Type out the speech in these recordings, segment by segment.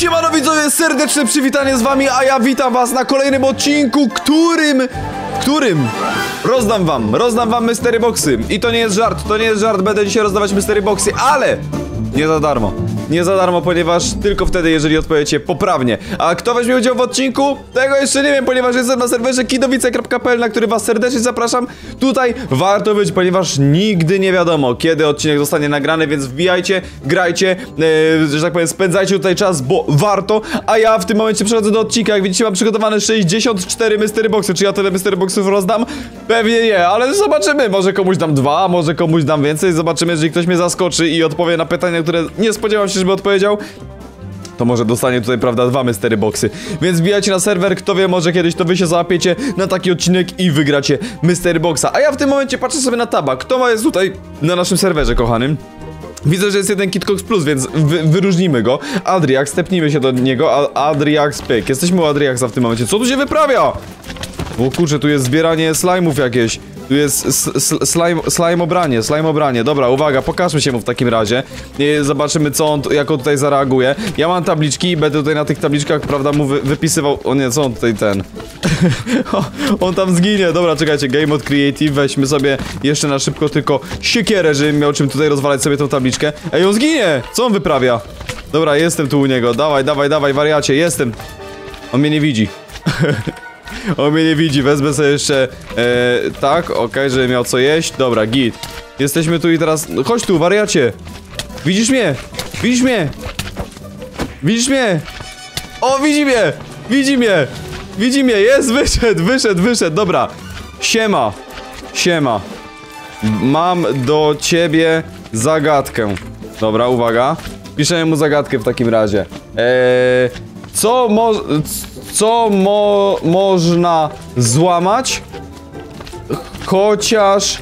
Siemano widzowie, serdeczne przywitanie z wami, a ja witam was na kolejnym odcinku, którym rozdam wam mystery boxy. I to nie jest żart, będę dzisiaj rozdawać mystery boxy, ale nie za darmo. Nie za darmo, ponieważ tylko wtedy, jeżeli odpowiecie poprawnie. A kto weźmie udział w odcinku? Tego jeszcze nie wiem, ponieważ jestem na serwerze kidowice.pl, na który was serdecznie zapraszam. Tutaj warto być, ponieważ nigdy nie wiadomo, kiedy odcinek zostanie nagrany, więc wbijajcie, grajcie, że tak powiem, spędzajcie tutaj czas, bo warto. A ja w tym momencie przechodzę do odcinka. Jak widzicie, mam przygotowane 64 mystery boxy. Czy ja tyle mystery boxów rozdam? Pewnie nie, ale zobaczymy. Może komuś dam 2, może komuś dam więcej. Zobaczymy, jeżeli ktoś mnie zaskoczy i odpowie na pytania, które nie spodziewam się, żeby odpowiedział, to może dostanie tutaj, prawda, 2 mystery boxy. Więc wbijajcie na serwer, kto wie, może kiedyś to wy się załapiecie na taki odcinek i wygracie mystery boxa. A ja w tym momencie patrzę sobie na taba. Kto jest tutaj na naszym serwerze, kochanym? Widzę, że jest jeden KitKox Plus, więc wyróżnimy go. Adriax, stepnijmy się do niego. Adriax, pyk. Jesteśmy u Adriaxa w tym momencie. Co tu się wyprawia? O kurczę, tu jest zbieranie slime'ów jakieś. Tu jest slime obranie. Dobra, uwaga, pokażmy się mu w takim razie. Zobaczymy, co on, jak on tutaj zareaguje. Ja mam tabliczki i będę tutaj na tych tabliczkach, prawda, mu wypisywał. O nie, co on tutaj ten? On tam zginie. Dobra, czekajcie, Game Mode Creative. Weźmy sobie jeszcze na szybko tylko siekierę, żebym miał czym tutaj rozwalać sobie tą tabliczkę. Ej, on zginie! Co on wyprawia? Dobra, jestem tu u niego. Dawaj, wariacie, jestem. On mnie nie widzi. On mnie nie widzi, wezmę sobie jeszcze tak, okej, żeby miał co jeść. Dobra, git. Jesteśmy tu i teraz, no, chodź tu, wariacie. Widzisz mnie? O, widzi mnie, jest, wyszedł, dobra. Siema. Mam do ciebie zagadkę. Dobra, uwaga. Piszę mu zagadkę w takim razie. Co można złamać, chociaż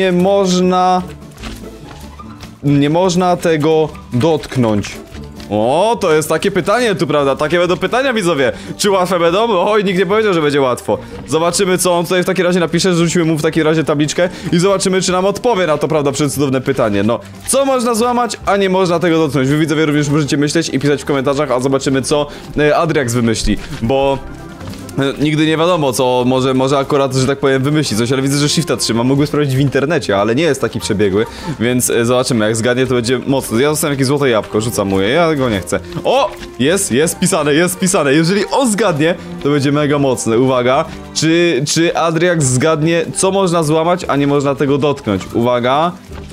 nie można tego dotknąć? O, to jest takie pytanie tu, prawda? Takie będą pytania, widzowie. Czy łatwe będą? Oj, nikt nie powiedział, że będzie łatwo. Zobaczymy, co on tutaj w takim razie napisze. Rzucimy mu w takim razie tabliczkę i zobaczymy, czy nam odpowie na to, prawda, przecudowne pytanie. No, co można złamać, a nie można tego dotknąć? Wy, widzowie, również możecie myśleć i pisać w komentarzach, a zobaczymy, co Adriax wymyśli, bo nigdy nie wiadomo, co może akurat, że tak powiem, wymyśli coś, ale widzę, że shifta trzyma. Mógłby sprawdzić w internecie, ale nie jest taki przebiegły, więc zobaczymy, jak zgadnie, to będzie mocno. Ja dostałem jakieś złote jabłko, rzucam mu je, ja go nie chcę. O! Jest pisane. Jeżeli on zgadnie, to będzie mega mocne. Uwaga, czy Adriax zgadnie, co można złamać, a nie można tego dotknąć? Uwaga.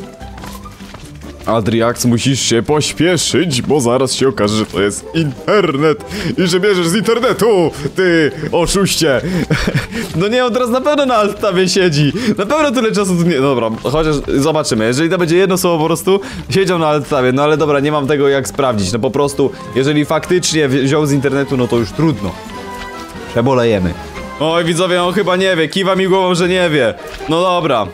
Adriax, musisz się pośpieszyć, bo zaraz się okaże, że to jest internet i że bierzesz z internetu, ty oszuście. No nie, on teraz na pewno na alt-tabie siedzi. Na pewno tyle czasu tu nie... Dobra, chociaż zobaczymy. Jeżeli to będzie jedno słowo, po prostu siedział na alt-tabie. No ale dobra, nie mam tego jak sprawdzić. No po prostu, jeżeli faktycznie wziął z internetu, no to już trudno. Przebolejemy. Oj, widzowie, on chyba nie wie. Kiwa mi głową, że nie wie. No dobra.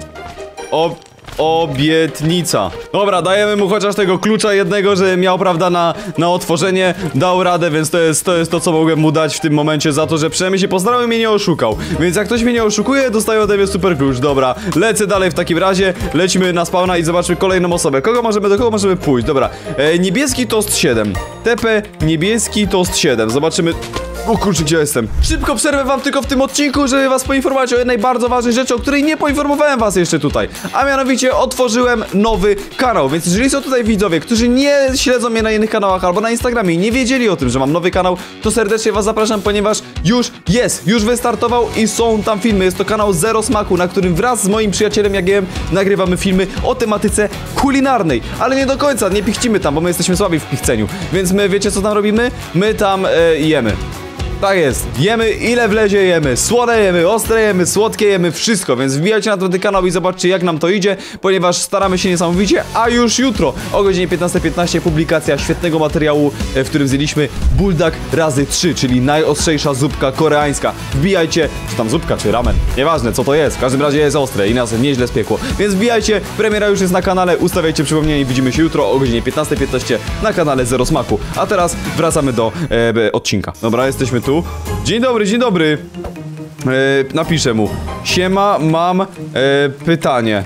Obietnica. Dobra, dajemy mu chociaż tego klucza jednego, że miał, prawda, na otworzenie. Dał radę, więc to jest to, co mogłem mu dać w tym momencie, za to, że przynajmniej się postarał i mnie nie oszukał. Więc jak ktoś mnie nie oszukuje, dostaje ode mnie super klucz. Dobra, lecę dalej w takim razie. Lecimy na spawna i zobaczmy kolejną osobę. Do kogo możemy pójść? Dobra, niebieski toast 7. TP niebieski toast 7. Zobaczymy. O kurczę, gdzie jestem? Szybko przerwę wam tylko w tym odcinku, żeby was poinformować o jednej bardzo ważnej rzeczy, o której nie poinformowałem was jeszcze tutaj. A mianowicie otworzyłem nowy kanał, więc jeżeli są tutaj widzowie, którzy nie śledzą mnie na innych kanałach albo na Instagramie i nie wiedzieli o tym, że mam nowy kanał, to serdecznie was zapraszam, ponieważ już wystartował i są tam filmy. Jest to kanał Zero Smaku, na którym wraz z moim przyjacielem Jagiem nagrywamy filmy o tematyce kulinarnej. Ale nie do końca, nie pichcimy tam, bo my jesteśmy słabi w pichceniu. Więc my, wiecie co tam robimy? My tam jemy. Tak jest, jemy ile wlezie jemy, słone jemy, ostre jemy, słodkie jemy, wszystko, więc wbijajcie na ten kanał i zobaczcie, jak nam to idzie, ponieważ staramy się niesamowicie, a już jutro o godzinie 15:15 publikacja świetnego materiału, w którym zjedliśmy buldak razy 3, czyli najostrzejsza zupka koreańska. Wbijajcie, czy tam zupka, czy ramen, nieważne co to jest, w każdym razie jest ostre i nas nieźle spiekło, więc wbijajcie, premiera już jest na kanale, ustawiajcie przypomnienie i widzimy się jutro o godzinie 15:15 na kanale Zero Smaku, a teraz wracamy do odcinka. Dobra, jesteśmy tu. Dzień dobry. Napiszę mu. Siema, mam pytanie.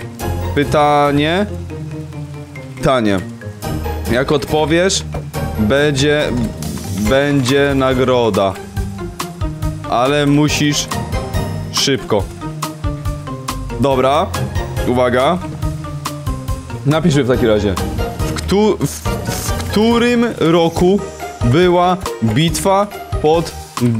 Jak odpowiesz, będzie nagroda. Ale musisz szybko. Dobra, uwaga. Napiszmy w takim razie. W którym roku była bitwa pod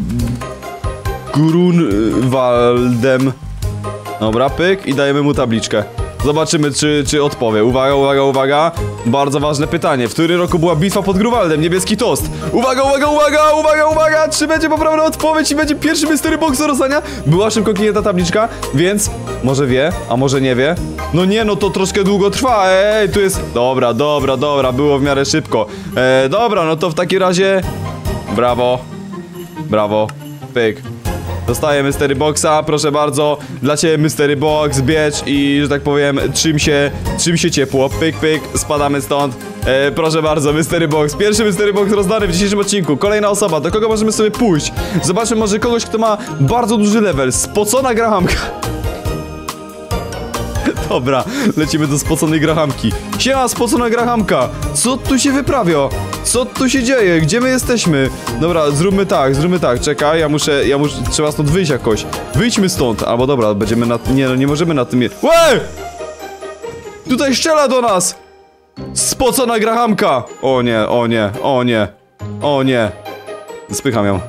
Grunwaldem? Dobra, pyk i dajemy mu tabliczkę. Zobaczymy, czy odpowie. Uwaga, uwaga, uwaga. Bardzo ważne pytanie. W którym roku była bitwa pod Grunwaldem? Niebieski tost. Uwaga, uwaga, uwaga, uwaga, uwaga. Czy będzie poprawna odpowiedź i będzie pierwszy mystery box do rozdania? Była szybko kliknięta tabliczka, więc może wie, a może nie wie. No nie, no to troszkę długo trwa. Ej, tu jest... Dobra, dobra, dobra. Było w miarę szybko. Dobra, no to w takim razie... Brawo. Brawo. Pyk. Dostaję mystery boxa, proszę bardzo. Dla ciebie mystery box, bierz i, że tak powiem, czym się ciepło. Pyk, pyk, spadamy stąd. Proszę bardzo, mystery box. Pierwszy mystery box rozdany w dzisiejszym odcinku. Kolejna osoba, do kogo możemy sobie pójść? Zobaczmy może kogoś, kto ma bardzo duży level. Spocona Grahamka. Dobra, lecimy do spoconej Grahamki. Siema, spocona Grahamka. Co tu się wyprawia? Co tu się dzieje? Gdzie my jesteśmy? Dobra, zróbmy tak, czekaj, ja muszę, trzeba stąd wyjść jakoś. Wyjdźmy stąd, albo dobra, będziemy na... Nie, no nie możemy na tym... Łe! Tutaj strzela do nas! Spocona Grahamka! O nie, o nie, o nie, o nie. Spycham ją.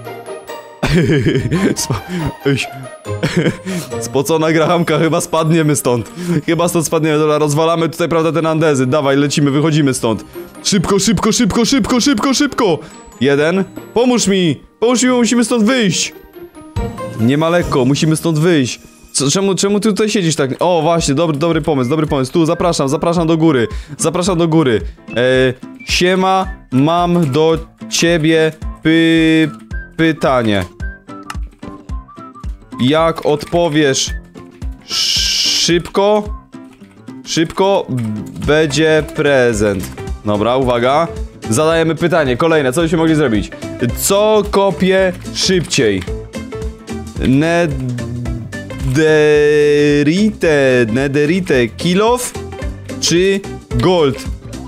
Spocona Grahamka, chyba spadniemy stąd. Chyba stąd spadniemy, dobra, rozwalamy tutaj, prawda, te nandezy. Dawaj, lecimy, wychodzimy stąd. Szybko, szybko, szybko, szybko, szybko, szybko. Jeden, pomóż mi, bo musimy stąd wyjść. Nie ma lekko, musimy stąd wyjść. Czemu ty tutaj siedzisz tak? O, właśnie, dobry pomysł, tu, zapraszam do góry. Zapraszam do góry. Siema, mam do ciebie pytanie. Jak odpowiesz szybko, będzie prezent. Dobra, uwaga. Zadajemy pytanie, kolejne, co byśmy mogli zrobić? Co kopie szybciej? Netherite kilof czy gold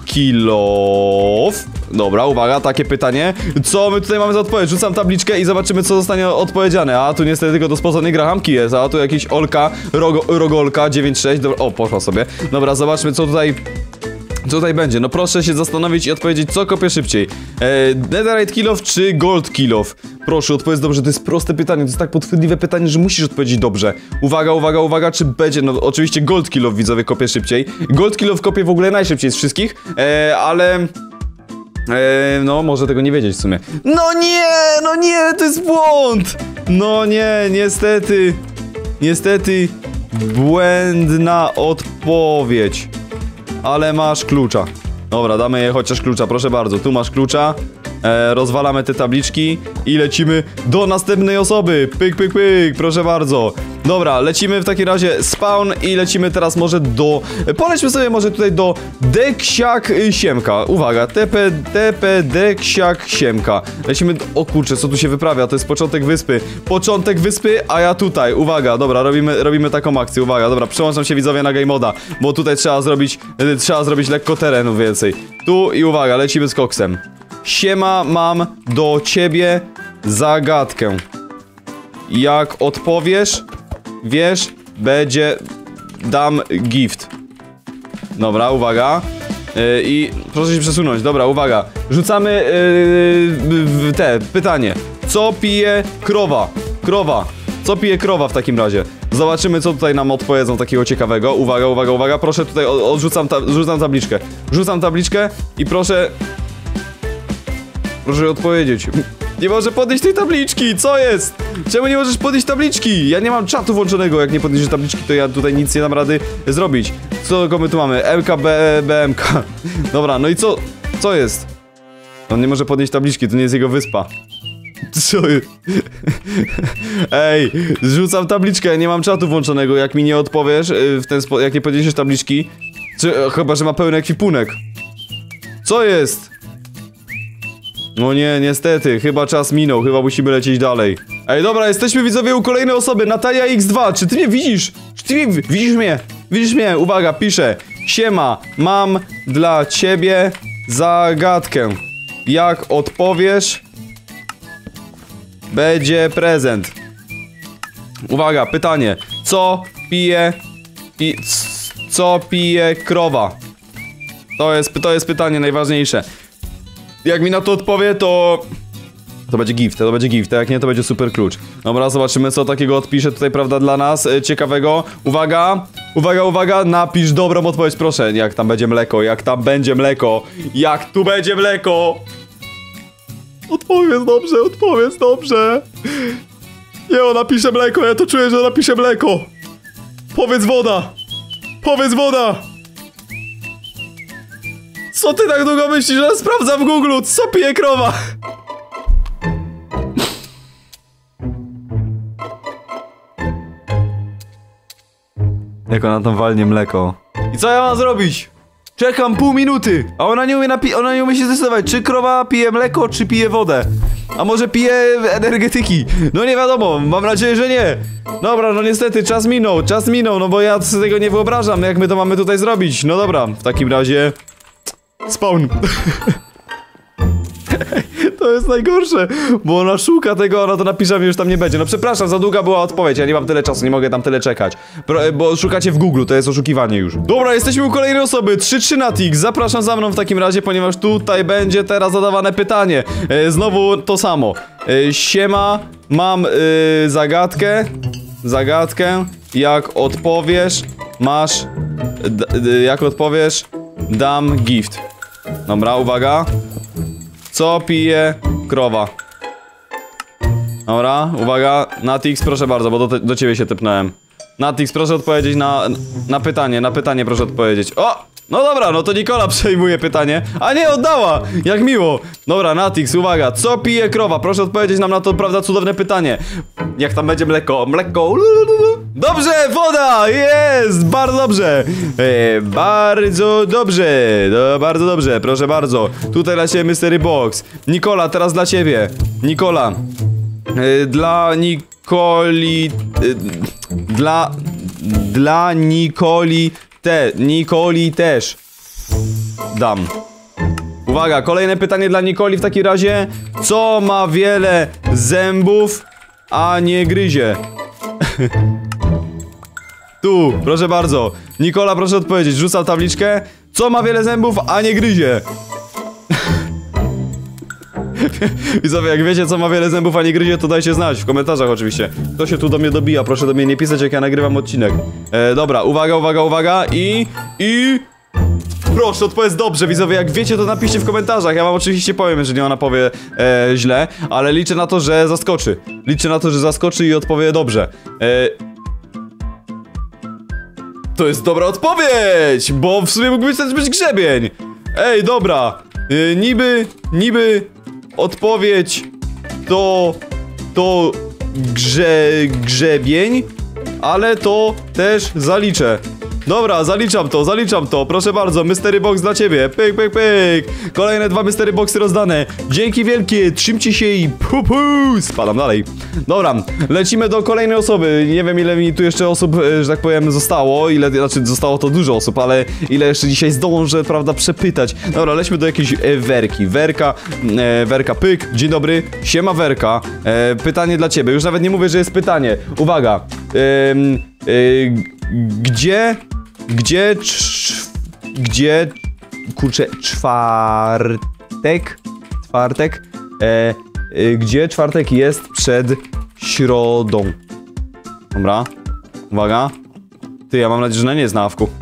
kilof? Dobra, uwaga, takie pytanie. Co my tutaj mamy za odpowiedź? Rzucam tabliczkę i zobaczymy, co zostanie odpowiedziane. A tu niestety tylko do spoconej Grahamki jest, a tu jakiś Olka, Rogolka 9.6. Dobra, o, poszła sobie. Dobra, zobaczmy, co tutaj będzie. No proszę się zastanowić i odpowiedzieć, co kopię szybciej. Netherite kilof czy gold kilof? Proszę, odpowiedz dobrze, to jest proste pytanie, to jest tak podchwytliwe pytanie, że musisz odpowiedzieć dobrze. Uwaga, uwaga, uwaga, czy będzie, no oczywiście gold kilof, widzowie, kopię szybciej. Gold kilof kopię w ogóle najszybciej z wszystkich, ale... no, może tego nie wiedzieć w sumie. No nie, to jest błąd! No nie, niestety, błędna odpowiedź. Ale masz klucza. Dobra, damy jej chociaż klucza, proszę bardzo, tu masz klucza. Rozwalamy te tabliczki i lecimy do następnej osoby. Pyk, pyk, pyk, proszę bardzo. Dobra, lecimy w takim razie spawn i lecimy teraz może do... Polećmy sobie może tutaj do Deksiak Siemka. Uwaga, TP Deksiak Siemka. Lecimy... O kurczę, co tu się wyprawia? To jest początek wyspy. Początek wyspy, a ja tutaj. Uwaga, dobra, robimy taką akcję. Uwaga, dobra, przełączam się, widzowie, na game moda, bo tutaj trzeba zrobić lekko terenu więcej. Tu i uwaga, lecimy z koksem. Siema, mam do ciebie zagadkę. Jak odpowiesz, wiesz, dam gift. Dobra, uwaga. I proszę się przesunąć, dobra, uwaga. Rzucamy pytanie. Co pije krowa? Co pije krowa w takim razie? Zobaczymy, co tutaj nam odpowiedzą takiego ciekawego. Uwaga, uwaga, uwaga, proszę tutaj rzucam tabliczkę. Rzucam tabliczkę i proszę odpowiedzieć. Nie może podnieść tej tabliczki, co jest? Czemu nie możesz podnieść tabliczki? Ja nie mam czatu włączonego, jak nie podniesiesz tabliczki, to ja tutaj nic nie dam rady zrobić. Co my tu mamy? BMK. Dobra, no i co jest? On nie może podnieść tabliczki, to nie jest jego wyspa. Co jest? Ej, zrzucam tabliczkę, ja nie mam czatu włączonego, jak mi nie odpowiesz w ten sposób, jak nie podniesiesz tabliczki. Chyba, że ma pełny ekwipunek. Co jest? No nie, niestety, chyba czas minął, chyba musimy lecieć dalej. Ej, dobra, jesteśmy, widzowie, u kolejnej osoby, Natalia X2, czy ty mnie widzisz? Czy ty mnie widzisz mnie? Widzisz mnie? Uwaga, piszę. Siema, mam dla ciebie zagadkę. Jak odpowiesz, będzie prezent. Uwaga, pytanie. Co pije krowa? To jest pytanie najważniejsze. Jak mi na to odpowie, to będzie gift, a jak nie, to będzie super klucz. Dobra, zobaczymy, co takiego odpisze tutaj, prawda, dla nas ciekawego. Uwaga, napisz dobrą odpowiedź, proszę. Jak tam będzie mleko, jak tu będzie mleko. Odpowiedz dobrze. Nie, ona pisze mleko, ja to czuję, że ona pisze mleko. Powiedz woda. Co ty tak długo myślisz, że sprawdza w Google, co pije krowa? Jak ona tam walnie mleko. I co ja mam zrobić? Czekam pół minuty, a ona nie umie się zdecydować, czy krowa pije mleko, czy pije wodę. A może pije energetyki? No nie wiadomo, mam nadzieję, że nie. Dobra, no niestety, czas minął, no bo ja sobie tego nie wyobrażam, jak my to mamy tutaj zrobić. No dobra, w takim razie... Spawn. To jest najgorsze, bo ona szuka tego, ona to napisze, mi już tam nie będzie. No przepraszam, za długa była odpowiedź, ja nie mam tyle czasu, nie mogę tam tyle czekać. Bo szukacie w Google, to jest oszukiwanie już. Dobra, jesteśmy u kolejnej osoby, 3-3 na Tix. Zapraszam za mną w takim razie, ponieważ tutaj będzie teraz zadawane pytanie. Znowu to samo. Siema, mam zagadkę. Jak odpowiesz, dam gift. Dobra, uwaga. Co pije krowa? Dobra, uwaga. Natix, proszę bardzo, bo do ciebie się tepnąłem. Natix, proszę odpowiedzieć na pytanie proszę odpowiedzieć. O! No dobra, no to Nikola przejmuje pytanie. A nie, oddała! Jak miło. Dobra, Natix, uwaga. Co pije krowa? Proszę odpowiedzieć nam na to, prawda, cudowne pytanie. Jak tam będzie mleko? Dobrze, woda! Jest! Bardzo dobrze! Bardzo dobrze, proszę bardzo. Tutaj dla ciebie Mystery Box. Nikola, teraz dla ciebie. Nikola. Dla Nikoli... Dla Nikoli też dam. Uwaga, kolejne pytanie dla Nikoli w takim razie. Co ma wiele zębów, a nie gryzie? Tu, proszę bardzo. Nikola, proszę odpowiedzieć. Rzucam tabliczkę. Co ma wiele zębów, a nie gryzie? Widzowie, jak wiecie, co ma wiele zębów, a nie gryzie, to dajcie znać w komentarzach oczywiście. Kto się tu do mnie dobija, proszę do mnie nie pisać, jak ja nagrywam odcinek. Dobra, uwaga i... Proszę, odpowiedz dobrze, widzowie, jak wiecie, to napiszcie w komentarzach. Ja wam oczywiście powiem, jeżeli ona powie źle, ale liczę na to, że zaskoczy. I odpowie dobrze. To jest dobra odpowiedź, bo w sumie mógłby też być grzebień. Ej, dobra. Niby odpowiedź to grzebień, ale to też zaliczę. Dobra, zaliczam to, proszę bardzo, Mystery Box dla ciebie, pyk. Kolejne 2 Mystery Boxy rozdane, dzięki wielkie, trzymcie się i spadam dalej. Dobra, lecimy do kolejnej osoby, nie wiem ile mi tu jeszcze osób, że tak powiem, zostało, zostało to dużo osób, ale ile jeszcze dzisiaj zdążę, prawda, przepytać. Dobra, lećmy do jakiejś Werki, Werka, pyk, dzień dobry, siema Werka, pytanie dla ciebie, już nawet nie mówię, że jest pytanie, uwaga, kurczę, czwartek, gdzie czwartek jest przed środą? Dobra, uwaga. Ty, ja mam nadzieję, że nie jest na awku.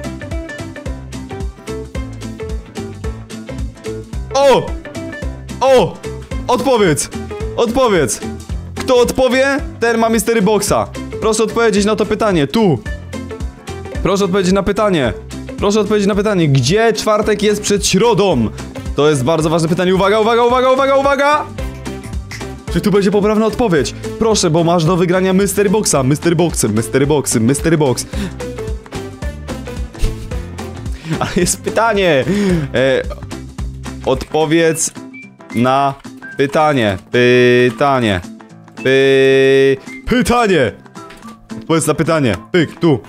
O! Odpowiedz! Kto odpowie, ten ma Mystery Boxa. Proszę odpowiedzieć na to pytanie, tu. Proszę odpowiedzieć na pytanie, gdzie czwartek jest przed środą? To jest bardzo ważne pytanie, uwaga! Czy tu będzie poprawna odpowiedź? Proszę, bo masz do wygrania Mystery Boxa, Mystery Box. Ale jest pytanie. Odpowiedz na pytanie. Odpowiedz na pytanie. Pyk, tu.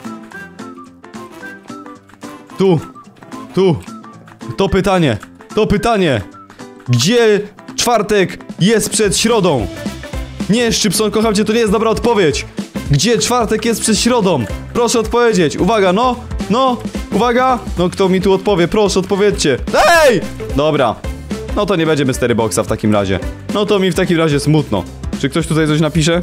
To pytanie. Gdzie czwartek jest przed środą? Nie, Szczypson, kocham cię, to nie jest dobra odpowiedź. Gdzie czwartek jest przed środą? Proszę odpowiedzieć. Uwaga, no, uwaga. No, kto mi tu odpowie? Proszę, odpowiedzcie. Ej! Dobra. No to nie będzie Mystery Boxa w takim razie. No to mi w takim razie smutno. Czy ktoś tutaj coś napisze?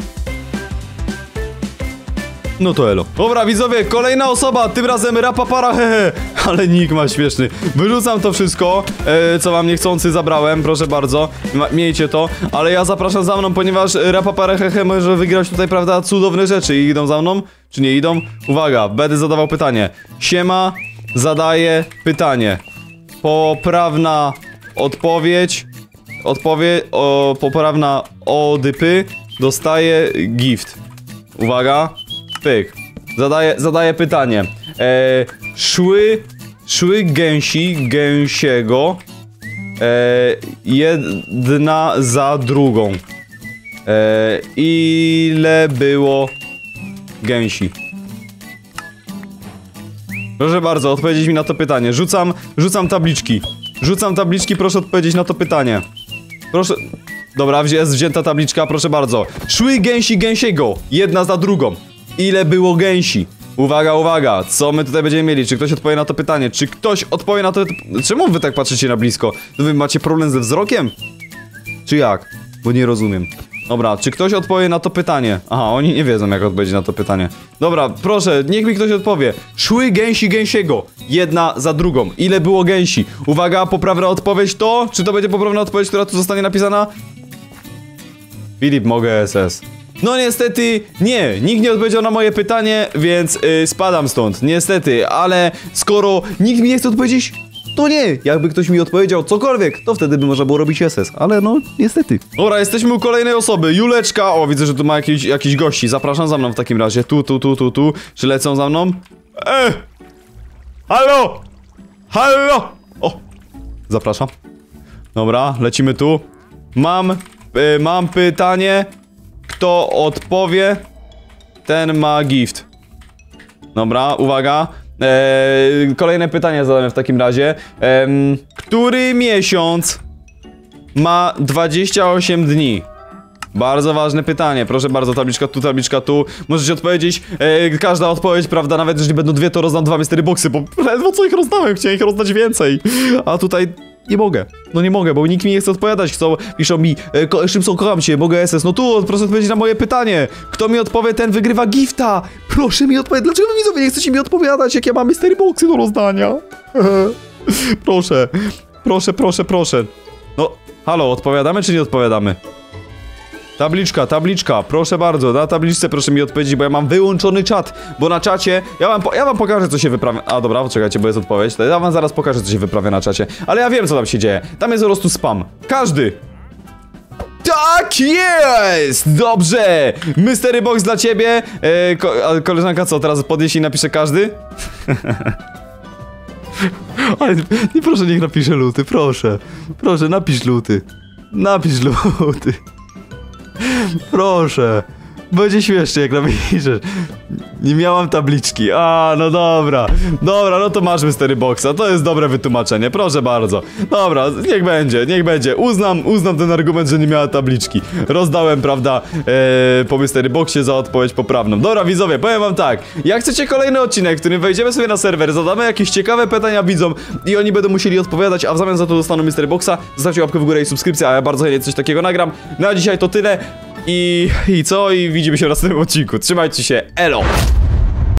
No to elo. Dobra, widzowie, kolejna osoba, tym razem rapapara, hehe. Ale nick ma śmieszny. Wyrzucam to wszystko, co wam niechcący zabrałem, proszę bardzo. Miejcie to, ale ja zapraszam za mną, ponieważ rapapara, hehe, może wygrać tutaj, prawda, cudowne rzeczy. I idą za mną? Czy nie idą? Uwaga, będę zadawał pytanie. Siema, zadaję pytanie. Poprawna odpowiedź, poprawna odypy dostaje gift. Uwaga. Pyk. Zadaję pytanie. Szły gęsiego jedna za drugą. Ile było gęsi? Proszę bardzo, odpowiedzieć mi na to pytanie. Rzucam tabliczki. Rzucam tabliczki, proszę odpowiedzieć na to pytanie. Proszę... Dobra, jest wzięta tabliczka, proszę bardzo. Szły gęsiego, jedna za drugą. Ile było gęsi? Uwaga, uwaga, co my tutaj będziemy mieli? Czy ktoś odpowie na to pytanie? Czy ktoś odpowie na to... Czemu wy tak patrzycie na blisko? Wy macie problem ze wzrokiem? Czy jak? Bo nie rozumiem. Dobra, czy ktoś odpowie na to pytanie? Aha, oni nie wiedzą, jak odpowiedzieć na to pytanie. Dobra, proszę, niech mi ktoś odpowie. Szły gęsiego, jedna za drugą. Ile było gęsi? Uwaga, poprawna odpowiedź to? Czy to będzie poprawna odpowiedź, która tu zostanie napisana? Filip, mogę SS. No niestety nie, nikt nie odpowiedział na moje pytanie, więc spadam stąd, niestety, ale skoro nikt mi nie chce odpowiedzieć, to nie, jakby ktoś mi odpowiedział cokolwiek, to wtedy by można było robić SS, ale no niestety. Dobra, jesteśmy u kolejnej osoby, Juleczka, o widzę, że tu ma jakiś gości, zapraszam za mną w takim razie, tu, czy lecą za mną? Halo, o, zapraszam. Dobra, lecimy tu, mam pytanie. Kto odpowie, ten ma gift. Dobra, uwaga. Kolejne pytanie zadamy w takim razie. Który miesiąc ma 28 dni? Bardzo ważne pytanie, proszę bardzo, tabliczka tu. Możecie odpowiedzieć, każda odpowiedź, prawda, nawet jeżeli będą dwie, to rozdam 2 mystery boxy, bo ledwo co ich rozdałem, chciałem ich rozdać więcej. A tutaj... Nie mogę, no nie mogę, bo nikt mi nie chce odpowiadać, piszą mi, Szybson, kocham cię, mogę SS, no tu, proszę odpowiedzieć na moje pytanie. Kto mi odpowie, ten wygrywa gifta. Proszę mi odpowiedzieć, dlaczego widzowie nie chcecie mi odpowiadać, jak ja mam mystery boxy do rozdania? Proszę. No, halo, odpowiadamy czy nie odpowiadamy? Tabliczka, proszę bardzo, na tabliczce proszę mi odpowiedzieć, bo ja mam wyłączony czat, bo na czacie, ja wam pokażę, co się wyprawia, a dobra, poczekajcie, bo jest odpowiedź, to ja wam zaraz pokażę, co się wyprawia na czacie, ale ja wiem, co tam się dzieje, tam jest po prostu spam, każdy. Tak jest! Dobrze! Mystery box dla ciebie, koleżanka co, teraz podnieś i napisze każdy? Ale nie, proszę, niech napisze luty, proszę, napisz luty. Proszę. Będzie śmiesznie, jak napiszesz. Nie miałam tabliczki. A, no dobra. Dobra, no to masz mystery boxa. To jest dobre wytłumaczenie, proszę bardzo. Dobra, niech będzie. Uznam ten argument, że nie miała tabliczki. Rozdałem, prawda, po mystery boxie za odpowiedź poprawną. Dobra, widzowie, powiem wam tak. Jak chcecie kolejny odcinek, w którym wejdziemy sobie na serwer, zadamy jakieś ciekawe pytania widzom i oni będą musieli odpowiadać, a w zamian za to dostaną mystery boxa, zostawcie łapkę w górę i subskrypcję, a ja bardzo chętnie coś takiego nagram. No a dzisiaj to tyle. I widzimy się w następnym odcinku. Trzymajcie się, elo!